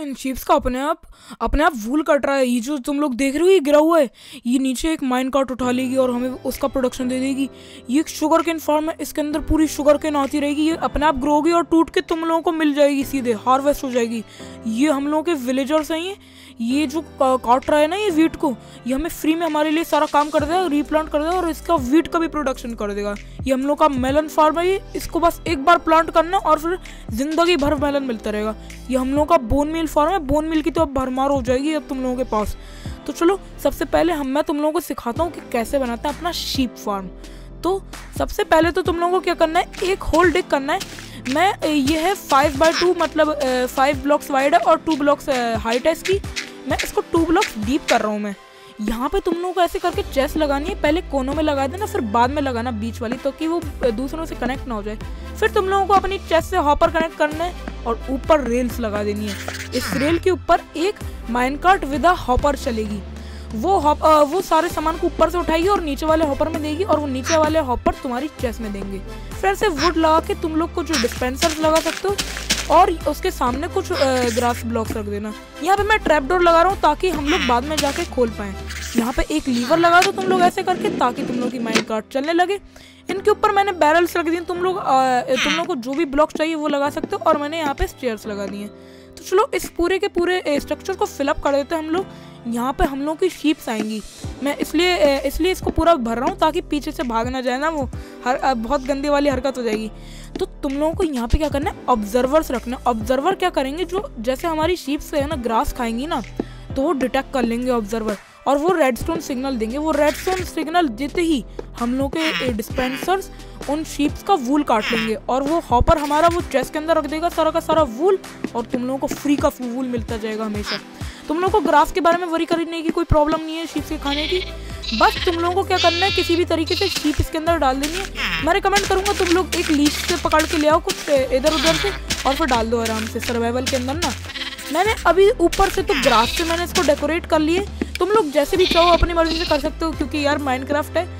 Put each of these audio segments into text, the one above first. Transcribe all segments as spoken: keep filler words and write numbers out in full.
इन sheeps का अपने आप अपने आप वूल कट रहा है। ये जो तुम लोग देख रहे हो ये गिरा हुआ है, ये नीचे एक माइन कार्ट उठा लेगी और हमें उसका प्रोडक्शन दे देगी। ये एक शुगर केन फार्म है, इसके अंदर पूरी शुगर केन आती रहेगी, ये अपने आप ग्रो होगी और टूट के तुम लोगों को मिल जाएगी, सीधे हार्वेस्ट हो जाएगी। ये हम लोगों के विलेजर्स हैं, ये ये जो काट रहा है ना ये वीट को, ये हमें फ्री में हमारे लिए सारा काम कर देगा, रीप्लांट कर देगा और इसका वीट का भी प्रोडक्शन कर देगा। ये हम लोग का मेलन फार्म है, ये इसको बस एक बार प्लांट करना और फिर जिंदगी भर मेलन मिलता रहेगा। ये हम लोग का बोन मील फार्म है, बोन मील की तो अब भरमार हो जाएगी अब तुम लोगों के पास। तो चलो सबसे पहले हम मैं तुम लोगों को सिखाता हूँ कि कैसे बनाते हैं अपना शीप फार्म। तो सबसे पहले तो तुम लोगों को क्या करना है, एक होल डिग करना है। मैं ये है फाइव बाई टू मतलब फाइव ब्लॉक्स वाइड है और टू ब्लॉक्स हाइट है इसकी। मैं इसको टू ब्लॉक्स डीप कर रहा हूँ। मैं यहाँ पे तुम लोगों को ऐसे करके चेस्ट लगानी है, पहले कोनों में लगा देना, फिर बाद में लगाना बीच वाली, तो कि वो दूसरों से कनेक्ट ना हो जाए। फिर तुम लोगों को अपनी चेस्ट से हॉपर कनेक्ट करना है और ऊपर रेल्स लगा देनी है। इस रेल के ऊपर एक माइनकार्ट विद अ हॉपर चलेगी, वो हॉप वो सारे सामान को ऊपर से उठाएगी और नीचे वाले हॉपर में देगी और वो नीचे वाले हॉपर तुम्हारी चेस्ट में देंगे। फिर से वुड लगा के तुम लोग को जो डिस्पेंसर्स लगा सकते हो और उसके सामने कुछ ग्रास ब्लॉक्स रख देना। यहाँ पे मैं ट्रैप डोर लगा रहा हूँ ताकि हम लोग बाद में जाके खोल पाएं। यहाँ पे एक लीवर लगा दो तुम लोग ऐसे करके ताकि तुम लोग की माइन कार्ट चलने लगे। इनके ऊपर मैंने बैरल्स रख दिए, तुम लोग तुम लोग को जो भी ब्लॉक चाहिए वो लगा सकते हो और मैंने यहाँ पे स्टेयर्स लगा दिए। तो चलो इस पूरे के पूरे स्ट्रक्चर को फिलअप कर देते हैं हम लोग। यहाँ पे हम लोग की शीप्स आएंगी, मैं इसलिए इसलिए इसको पूरा भर रहा हूँ ताकि पीछे से भाग ना जाए ना, वो हर बहुत गंदी वाली हरकत हो जाएगी। तो तुम लोगों को यहाँ पे क्या करना है, ऑब्जर्वर्स रखना है। ऑब्जर्वर क्या करेंगे, जो जैसे हमारी शीप्स है ना ग्रास खाएंगी ना तो वो डिटेक्ट कर लेंगे ऑब्जर्वर और वो रेडस्टोन सिग्नल देंगे। वो रेडस्टोन सिग्नल देते ही हम लोग के डिस्पेंसर्स उन शीप्स का वूल काट लेंगे और वो हॉपर हमारा वो चेस्ट के अंदर रख देगा सारा का सारा वूल और तुम लोगों को फ्री का वूल मिलता जाएगा हमेशा। तुम लोगों को ग्रास के बारे में वरी करने की कोई प्रॉब्लम नहीं है शीप्स के खाने की। बस तुम लोगों को क्या करना है, किसी भी तरीके से शीप इसके अंदर डाल देनी है। मैं रिकमेंड करूंगा तुम लोग एक लीच से पकड़ के ले आओ कुछ इधर उधर से और फिर डाल दो आराम से सर्वाइवल के अंदर ना। मैंने अभी ऊपर से तो ग्रास से मैंने इसको डेकोरेट कर लिए, तुम लोग जैसे भी चाहो अपनी मर्जी से कर सकते हो क्योंकि यार माइनक्राफ्ट है,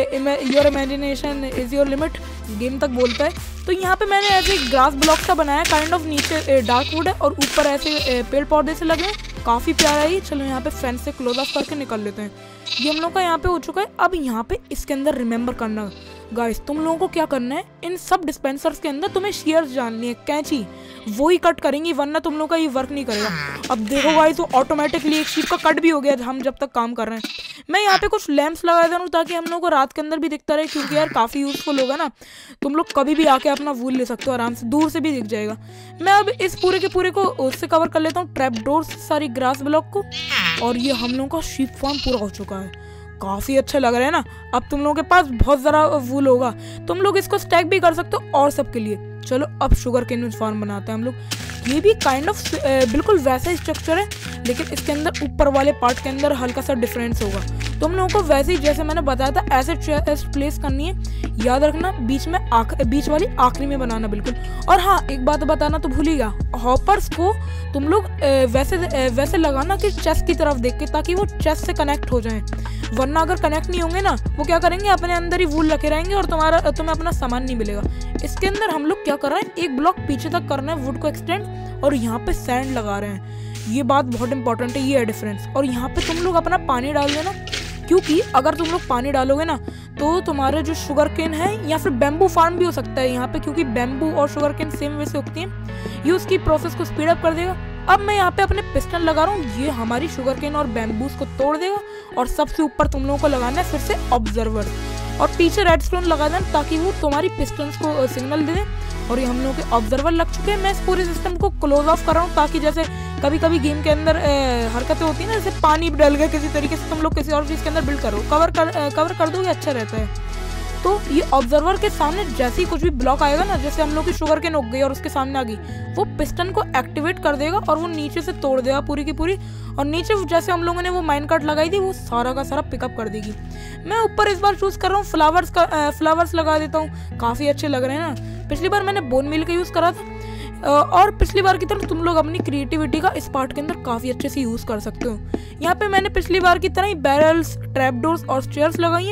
your imagination is your limit game तक बोलता है। तो यहाँ पे मैंने ऐसे ग्रास ब्लॉक का बनाया काइंड ऑफ, नीचे डार्क वुड है और ऊपर ऐसे पेड़ पौधे से लगे, काफ़ी प्यारा है। चलो यहाँ पे फेंस से क्लोज ऑफ करके निकल लेते हैं। ये हम लोग का यहाँ पे हो चुका है। अब यहाँ पे इसके अंदर रिमेंबर करना गाइस, तुम लोगों को क्या करना है, इन सब डिस्पेंसर्स के अंदर तुम्हें शेयर्स जाननी है, कैंची वो ही कट करेंगी वरना तुम लोग का ये वर्क नहीं करेगा। अब देखो गाइस वो ऑटोमेटिकली एक शीप का कट भी हो गया हम जब तक काम कर रहे हैं। मैं यहाँ पे कुछ लैंप्स लगा देता हूँ ताकि हम लोग को रात के अंदर भी दिखता रहे क्योंकि यार काफ़ी यूजफुल होगा ना, तुम लोग कभी भी आके अपना वूल ले सकते हो आराम से, दूर से भी दिख जाएगा। मैं अब इस पूरे के पूरे को उससे कवर कर लेता हूँ ट्रैप डोर से सारी ग्रास ब्लॉक को और ये हम लोग का शीप फार्म पूरा हो चुका है। काफ़ी अच्छा लग रहा है ना। अब तुम लोगों के पास बहुत ज़रा वूल होगा, तुम लोग इसको स्टैक भी कर सकते हो और सबके लिए। चलो अब शुगर केन फार्म बनाते हैं हम लोग। ये भी काइंड ऑफ बिल्कुल वैसा ही स्ट्रक्चर है लेकिन इसके अंदर ऊपर वाले पार्ट के अंदर हल्का सा डिफरेंस होगा। तुम लोगों को वैसे ही जैसे मैंने बताया था ऐसे चेस्ट प्लेस करनी है, याद रखना बीच में आख बीच वाली आखिरी में बनाना बिल्कुल। और हाँ एक बात बताना तो भूल ही गया, हॉपर्स को तुम लोग वैसे वैसे लगाना कि चेस्ट की तरफ देख के ताकि वो चेस्ट से कनेक्ट हो जाए, वरना अगर कनेक्ट नहीं होंगे ना वो क्या करेंगे अपने अंदर ही वूल रखे रहेंगे और तुम्हारा तुम्हें अपना सामान नहीं मिलेगा। इसके अंदर हम लोग क्या कर रहे हैं, एक ब्लॉक पीछे तक करना है वुड को एक्सटेंड और यहाँ पे सैंड लगा रहे हैं। ये बात बहुत इंपॉर्टेंट है, ये है डिफरेंस। और यहाँ पे तुम लोग अपना पानी डाल देना क्योंकि अगर तुम लोग पानी डालोगे ना तो तुम्हारे जो शुगर केन है या फिर बैम्बू फार्म भी हो सकता है यहाँ पे, क्योंकि बैम्बू और शुगर केन सेम वे से उगती हैं, ये उसकी प्रोसेस को स्पीड अप कर देगा। अब मैं यहाँ पे अपने पिस्टन लगा रहा हूँ, ये हमारी शुगर केन और बैम्बूज को तोड़ देगा और सबसे ऊपर तुम लोगों को लगाना है फिर से ऑब्जर्वर और पीछे रेडस्टोन लगा देना ताकि वो तुम्हारी पिस्टन्स को सिग्नल दे दें। और ये हम लोग के ऑब्जर्वर लग चुके हैं। मैं इस पूरे सिस्टम को क्लोज ऑफ कर रहा हूँ ताकि जैसे कभी कभी गेम के अंदर हरकतें होती है ना, जैसे पानी डल गया किसी तरीके से, तुम लोग किसी और चीज़ के अंदर बिल्ड करो, कवर कर कवर कर दोगे अच्छा रहता है। तो ये ऑब्जर्वर के सामने जैसे ही कुछ भी ब्लॉक आएगा ना, जैसे हम लोग की शुगर केन उग गई और उसके सामने आ गई, वो पिस्टन को एक्टिवेट कर देगा और वो नीचे से तोड़ देगा पूरी की पूरी और नीचे जैसे हम लोगों ने वो माइन कार्ट लगाई थी वो सारा का सारा पिकअप कर देगी। मैं ऊपर इस बार चूज कर रहा हूँ फ्लावर्स का, फ्लावर्स लगा देता हूँ, काफ़ी अच्छे लग रहे हैं ना। पिछली बार मैंने बोन मील का यूज़ करा था और पिछली बार की तरह तुम लोग अपनी क्रिएटिविटी का इस पार्ट के अंदर काफ़ी अच्छे से यूज़ कर सकते हो। यहाँ पे मैंने पिछली बार की तरह ही बैरल्स, ट्रैप डोर्स और स्टेयर्स लगाई हैं।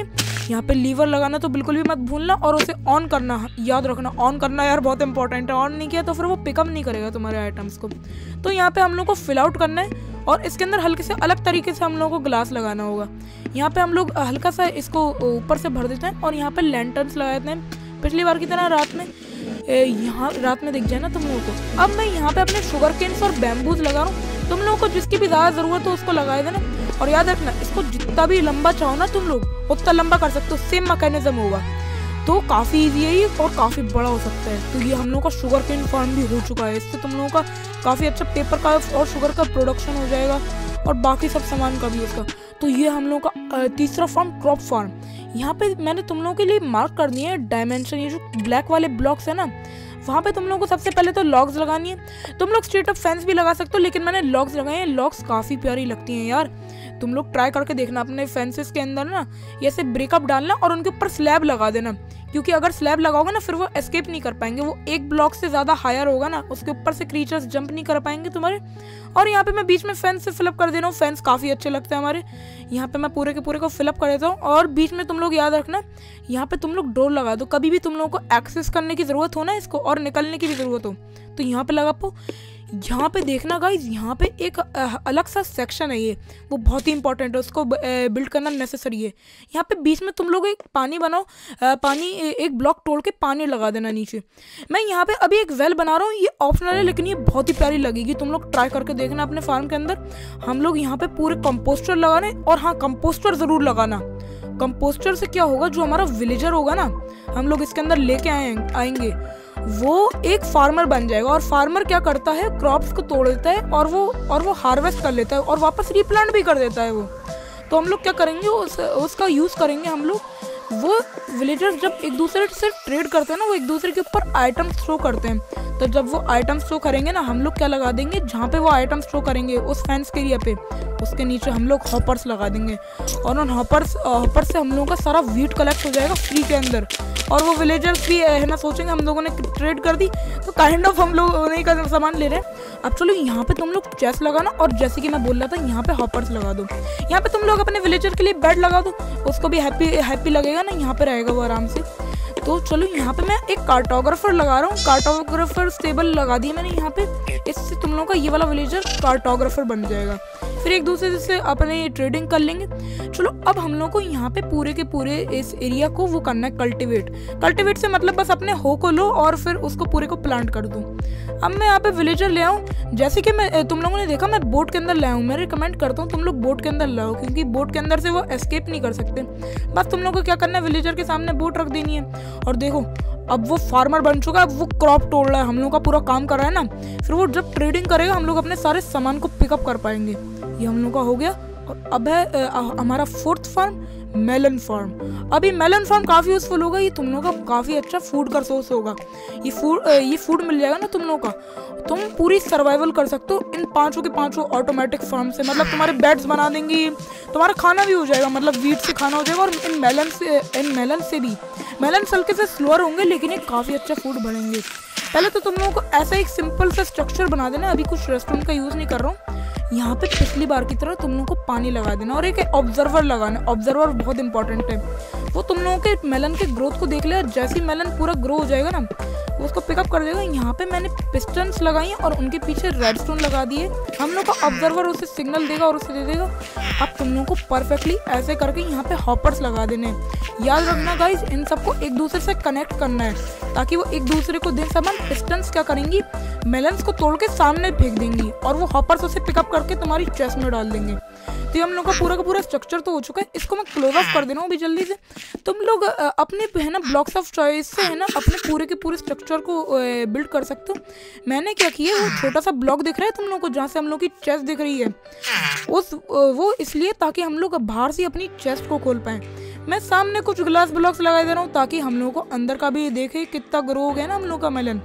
यहाँ पे लीवर लगाना तो बिल्कुल भी मत भूलना, और उसे ऑन करना याद रखना। ऑन करना यार बहुत इंपॉर्टेंट है, ऑन नहीं किया तो फिर वो पिकअप नहीं करेगा तुम्हारे आइटम्स को। तो यहाँ पे हम लोग को फिल आउट करना है, और इसके अंदर हल्के से अलग तरीके से हम लोग को ग्लास लगाना होगा। यहाँ पे हम लोग हल्का सा इसको ऊपर से भर देते हैं, और यहाँ पे लैंटर्न्स लगा देते हैं पिछली बार की तरह रात में। यहाँ रात में दिख जाए ना तुम लोगों को। अब मैं यहाँ पे अपने शुगर केन्स और बैम्बूज लगा रहा हूँ, तुम लोगों को जिसकी भी ज़्यादा ज़रूरत हो उसको लगा देना। और याद रखना, इसको जितना भी लंबा चाहो ना तुम लोग उतना लंबा कर सकते हो, सेम मैकेनिज्म होगा, तो काफ़ी ईजी है ये और काफ़ी बड़ा हो सकता है। तो ये हम लोगों का शुगर केन फार्म भी हो चुका है, इससे तुम लोगों का काफ़ी अच्छा पेपर का और शुगर का प्रोडक्शन हो जाएगा, और बाकी सब सामान का भी इसका। तो ये हम लोगों का तीसरा फार्म क्रॉप फार्म। यहाँ पे मैंने तुम लोगों के लिए मार्क कर दिए हैं डायमेंशन, ये जो ब्लैक वाले ब्लॉक्स है ना, वहाँ पे तुम लोगों को सबसे पहले तो लॉग्स लगानी है। तुम लोग स्ट्रेट अप फेंस भी लगा सकते हो, लेकिन मैंने लॉग्स लगाए हैं। लॉग्स काफ़ी प्यारी लगती हैं यार, तुम लोग ट्राई करके देखना अपने फेंसेस के अंदर ना ऐसे ब्रेकअप डालना और उनके ऊपर स्लैब लगा देना, क्योंकि अगर स्लैब लगाओगे ना फिर वो एस्केप नहीं कर पाएंगे। वो एक ब्लॉक से ज़्यादा हायर होगा ना, उसके ऊपर से क्रीचर्स जंप नहीं कर पाएंगे तुम्हारे। और यहाँ पे मैं बीच में फेंस से फिलअप कर दे रहा हूँ, फेंस काफ़ी अच्छे लगते हैं हमारे। यहाँ पे मैं पूरे के पूरे को फिलअप कर देता हूँ, और बीच में तुम लोग याद रखना यहाँ पे तुम लोग डोर लगा दो, कभी भी तुम लोगों को एक्सेस करने की ज़रूरत हो ना इसको, और निकलने की भी ज़रूरत हो तो यहाँ पे लगा पाओ। यहाँ पे देखना गाइज, यहाँ पे एक अलग सा सेक्शन है, ये वो बहुत ही इंपॉर्टेंट है, उसको बिल्ड करना नेसेसरी है। यहाँ पे बीच में तुम लोग एक पानी बनाओ, पानी एक ब्लॉक तोड़ के पानी लगा देना नीचे। मैं यहाँ पे अभी एक वेल बना रहा हूँ, ये ऑप्शनल है लेकिन ये बहुत ही प्यारी लगेगी, तुम लोग ट्राई करके देखना अपने फार्म के अंदर। हम लोग यहाँ पे पूरे कंपोस्टर लगाने, और हाँ कंपोस्टर ज़रूर लगाना। कंपोस्टर से क्या होगा, जो हमारा विलेजर होगा ना हम लोग इसके अंदर लेके आए आएंगे वो एक फार्मर बन जाएगा। और फार्मर क्या करता है, क्रॉप्स को तोड़ देता है और वो और वो हार्वेस्ट कर लेता है और वापस रीप्लांट भी कर देता है वो। तो हम लोग क्या करेंगे, उस उसका यूज़ करेंगे हम लोग। वो विलेजर्स जब एक दूसरे से ट्रेड करते हैं ना, वो एक दूसरे के ऊपर आइटम थ्रो करते हैं, तो जब वो आइटम थ्रो करेंगे ना, हम लोग क्या लगा देंगे, जहाँ पे वो आइटम थ्रो करेंगे उस फेंस के एरिया पे, उसके नीचे हम लोग हॉपर्स लगा देंगे, और उन हॉपर्स हॉपर से हम लोगों का सारा वीट कलेक्ट हो जाएगा फ्री के अंदर। और वो विलेजर्स भी है ना सोचेंगे हम लोगों ने ट्रेड कर दी, तो काइंड ऑफ हम लोग उन्हीं का सामान ले रहे हैं। अब चलो यहाँ पे तुम लोग चेस्ट लगाना, और जैसे कि मैं बोल रहा था यहाँ पे हॉपर्स लगा दो। यहाँ पे तुम लोग अपने विलेजर के लिए बेड लगा दो, उसको भी हैप्पी हैप्पी लगेगा ना, यहाँ पे रहेगा वो आराम से। तो चलो यहाँ पे मैं एक कार्टोग्राफर लगा रहा हूँ, कार्टोग्राफर स्टेबल लगा दिया मैंने यहाँ पे, इससे तुम लोगों का ये वाला विलेजर कार्टोग्राफर बन जाएगा। फिर एक दूसरे से अपने ट्रेडिंग कर लेंगे। चलो अब हम लोग को यहाँ पे पूरे के पूरे इस एरिया को वो करना है कल्टीवेट। कल्टीवेट से मतलब बस अपने हो को लो और फिर उसको पूरे को प्लांट कर दूँ। अब मैं यहाँ पे विलेजर ले आऊँ, जैसे कि मैं तुम लोगों ने देखा मैं बोट के अंदर लाया हूँ। मैं रिकमेंड करता हूँ तुम लोग बोट के अंदर लाओ, क्योंकि बोट के अंदर से वो एस्केप नहीं कर सकते। बस तुम लोग को क्या करना है, विलेजर के सामने बोट रख देनी है, और देखो अब वो फार्मर बन चुका है, अब वो क्रॉप तोड़ रहा है, हम लोग का पूरा काम कर रहा है ना। फिर वो जब ट्रेडिंग करेगा हम लोग अपने सारे सामान को पिकअप कर पाएंगे। ये हम लोग का हो गया। और अब है हमारा फोर्थ फार्म, मेलन फार्म। अभी मेलन फार्म काफ़ी यूजफुल होगा, ये तुम लोग का काफ़ी अच्छा फूड का सोर्स होगा। ये फूड ये फूड मिल जाएगा ना तुम लोग का, तुम पूरी सर्वाइवल कर सकते हो इन पांचों के पांचों ऑटोमेटिक फार्म से। मतलब तुम्हारे बेड्स बना देंगी, तुम्हारा खाना भी हो जाएगा, मतलब वीट से खाना हो जाएगा। और इन मेलन से इन मेलन से भी मेलन हल्के से स्लोअर होंगे, लेकिन ये काफ़ी अच्छा फूड बनेंगे। पहले तो तुम लोगों को ऐसा एक सिंपल सा स्ट्रक्चर बना देना, अभी कुछ रेस्टोरेंट का यूज़ नहीं कर रहा हूँ। यहाँ पे पिछली बार की तरह तुम लोगों को पानी लगा देना, और एक ऑब्जर्वर लगाना। ऑब्जर्वर बहुत इंपॉर्टेंट है, वो तुम लोगों के मेलन के ग्रोथ को देख ले, जैसे ही मेलन पूरा ग्रो हो जाएगा ना वो उसको पिकअप कर देगा। यहाँ पे मैंने पिस्टन्स लगाई हैं और उनके पीछे रेडस्टोन लगा दिए। हम लोग का ऑब्जर्वर उसे सिग्नल देगा और उसे दे देगा। अब तुम लोगों को परफेक्टली ऐसे करके यहाँ पे हॉपर्स लगा देने। याद रखना गाइज, इन सबको एक दूसरे से कनेक्ट करना है ताकि वो एक दूसरे को दे समान। पिस्टन्स क्या करेंगी, मेलन्स को तोड़ के सामने फेंक देंगी और वो हॉपर्स उसे पिकअप करके तुम्हारी चेस्ट में डाल देंगे। तो हम लोग का पूरा का पूरा स्ट्रक्चर तो हो चुका है। इसको मैं क्लोज ऑफ कर देना हूँ अभी जल्दी से। तुम लोग अपने है ना ब्लॉक्स ऑफ चॉइस से है ना अपने पूरे के पूरे स्ट्रक्चर को बिल्ड कर सकते हो। मैंने क्या किया, वो छोटा सा ब्लॉक दिख रहा है तुम लोग को जहाँ से हम लोग की चेस्ट दिख रही है, उस वो इसलिए ताकि हम लोग बाहर से अपनी चेस्ट को खोल पाएँ। मैं सामने कुछ ग्लास ब्लॉक्स लगा दे रहा हूँ ताकि हम लोग को अंदर का भी देखे कितना ग्रो हो गया ना हम लोग का मेलन।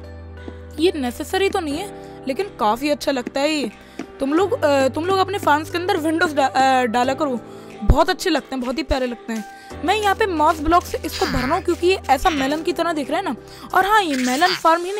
ये नेसेसरी तो नहीं है लेकिन काफ़ी अच्छा लगता है ये। तुम लोग तुम लोग अपने फार्म्स के अंदर विंडोज डा, डाला करो, बहुत अच्छे लगते हैं, बहुत ही प्यारे लगते हैं। मैं यहाँ पे मॉस ब्लॉक से इसको भर रहा हूँ क्योंकि ये ऐसा मेलन की तरह दिख रहा है ना। और हाँ, ये मेलन फार्म ही नहीं,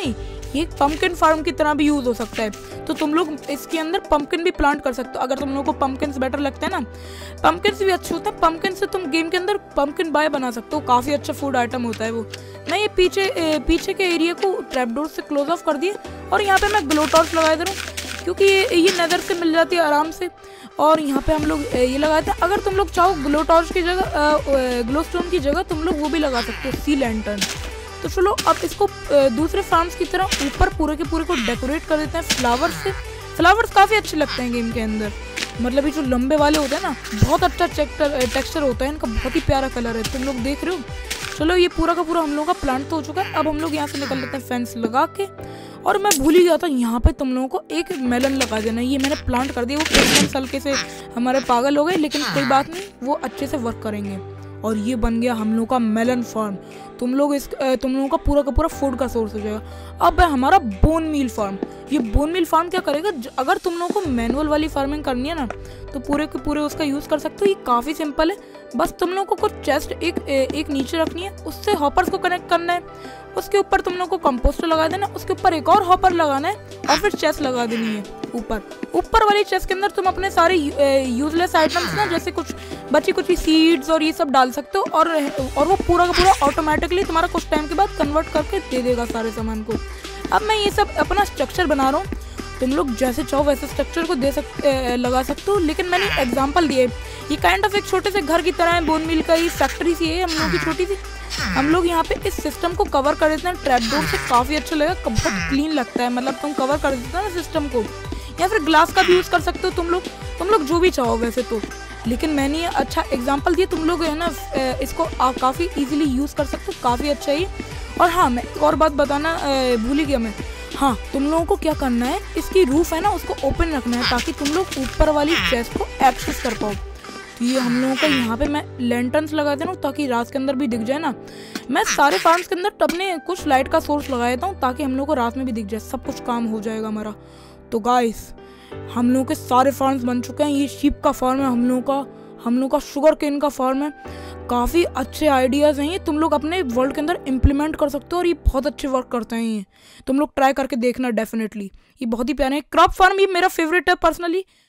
ये पम्पकिन फार्म की तरह भी यूज़ हो सकता है। तो तुम लोग इसके अंदर पम्पकिन भी प्लांट कर सकते हो अगर तुम लोगों को पम्पकिन बेटर लगता है ना। पम्पकिन भी अच्छे होते हैं, पम्पकिन से तुम गेम के अंदर पम्पकिन बाय बना सकते हो, काफ़ी अच्छा फूड आइटम होता है वो। मैं ये पीछे ए, पीछे के एरिया को ट्रैपडोर से क्लोज ऑफ कर दिए और यहाँ पे मैं ग्लो टॉर्च लगा दे रहा हूँ क्योंकि ये ये नेदर से मिल जाती है आराम से। और यहाँ पे हम लोग ये लगाते हैं। अगर तुम लोग चाहो ग्लो टॉर्च की जगह ग्लो स्टोन की जगह तुम लोग वो भी लगा सकते हो, सी लैंटर्न। तो चलो अब इसको दूसरे फार्म्स की तरह ऊपर पूरे के पूरे को डेकोरेट कर देते हैं फ्लावर्स से। फ्लावर्स काफ़ी अच्छे लगते हैं गेम के अंदर, मतलब ये जो लंबे वाले होते हैं ना, बहुत अच्छा टेक्सचर होता है इनका, बहुत ही प्यारा कलर है, तुम लोग देख रहे हो। चलो ये पूरा का पूरा हम लोग का प्लांट तो हो चुका है। अब हम लोग यहाँ से निकल लेते हैं फेंस लगा के। और मैं भूल ही गया था, यहाँ पे तुम लोगों को एक मेलन लगा देना है। ये मैंने प्लांट कर दिया, वो एकदम हल्के से हमारे पागल हो गए, लेकिन कोई बात नहीं, वो अच्छे से वर्क करेंगे। और ये बन गया हम लोग का मेलन फार्म। तुम लोग इस तुम लोगों का पूरा का पूरा फूड का सोर्स हो जाएगा। अब है हमारा बोन मील फार्म। ये बोन मील फार्म क्या करेगा, अगर तुम लोगों को मैनुअल वाली फार्मिंग करनी है ना तो पूरे के पूरे उसका यूज़ कर सकते हो। ये काफ़ी सिंपल है, बस तुम लोगों को कुछ चेस्ट एक एक नीचे रखनी है, उससे हॉपर्स को कनेक्ट करना है, उसके ऊपर तुम लोगों को कंपोस्टर लगा देना, उसके ऊपर एक और हॉपर लगाना है और फिर चेस्ट लगा देनी है ऊपर। ऊपर वाली चेस्ट के अंदर तुम अपने सारे यूजलेस आइटम्स ना, जैसे कुछ बची कुछ सीड्स और ये सब डाल सकते हो और और वो पूरा का पूरा ऑटोमेटिकली तुम्हारा कुछ टाइम के बाद कन्वर्ट करके दे देगा सारे सामान को। अब मैं ये सब अपना स्ट्रक्चर बना रहा हूँ, तुम लोग जैसे चाहो वैसे स्ट्रक्चर को दे सकते लगा सकते हो, लेकिन मैंने एग्जांपल दिए। ये काइंड ऑफ एक छोटे से घर की तरह है, बोन मिल का ही फैक्ट्री सी है हम लोग की छोटी सी। हम लोग यहाँ पे इस सिस्टम को कवर कर देते हैं ट्रैपडोर से, काफ़ी अच्छा लगेगा, बहुत क्लीन लगता है, मतलब तुम कवर कर देते हो ना सिस्टम को। या फिर ग्लास का भी यूज़ कर सकते हो तुम लोग तुम लोग जो भी चाहो वैसे तो, लेकिन मैंने अच्छा एग्जांपल दिया, तुम लोग है ना इसको काफ़ी इजीली यूज़ कर सकते हो, काफ़ी अच्छा ही। और हाँ, मैं एक और बात बताना भूल ही गया मैं, हाँ तुम लोगों को क्या करना है, इसकी रूफ है ना उसको ओपन रखना है ताकि तुम लोग ऊपर वाली चेस्ट को एक्सेस कर पाओ। तो ये हम लोगों का यहाँ पे मैं लैंटर्न्स लगा देता हूँ ताकि रात के अंदर भी दिख जाए ना। मैं सारे फार्म्स के अंदर अपने कुछ लाइट का सोर्स लगा देता हूँ ताकि हम लोग को रात में भी दिख जाए, सब कुछ काम हो जाएगा हमारा। तो गाइस हम लोगों के सारे फार्म्स बन चुके हैं। ये शीप का फार्म है हम लोगों का, हम लोग का शुगर केन का फार्म है। काफ़ी अच्छे आइडियाज़ हैं ये, तुम लोग अपने वर्ल्ड के अंदर इम्प्लीमेंट कर सकते हो और ये बहुत अच्छे वर्क करते हैं। ये तुम लोग ट्राई करके देखना डेफिनेटली, ये बहुत ही प्यारे हैं। क्रॉप फार्म ये मेरा फेवरेट है पर्सनली।